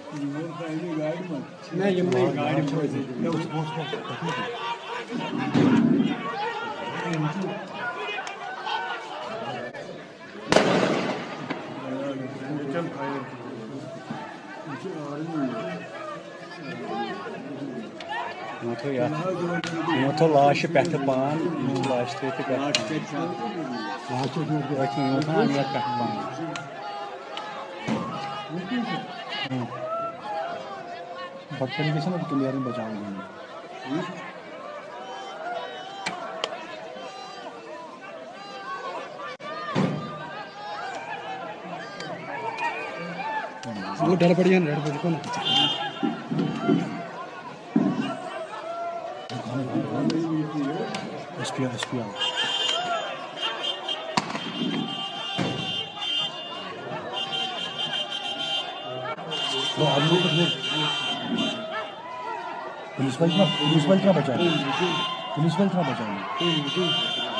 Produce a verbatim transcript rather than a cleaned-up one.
नहीं ये मुझे गाड़ी छोड़ दी तो यार वो तो लाश पे पान लाश पे पे लाश पे लाश पे वो था यार पे पान बच्चन के साथ क्लियर में बचाऊंगा वो डर पड़ी है डर पड़ी कौन एसपी एसपी आओ तो अब लोग पुलिस वाले पुलिस वाले क्या बचा पुलिस वाले क्या बचा